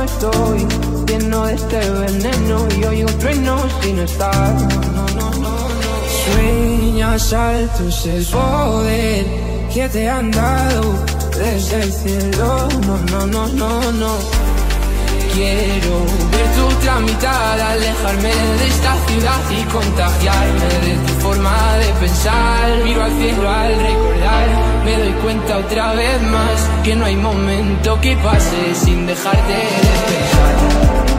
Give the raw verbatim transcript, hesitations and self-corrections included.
estoy lleno de este veneno y oigo trueno sin estar. No, no, no, no. Sueñas altos, es poder que te han dado desde el cielo. No, no, no, no, no. Quiero ver tu otra mitad, alejarme de esta ciudad y contagiarme de tu forma de pensar. Miro al cielo al recordar, me doy cuenta otra vez más que no hay momento que pase sin dejarte de pensar.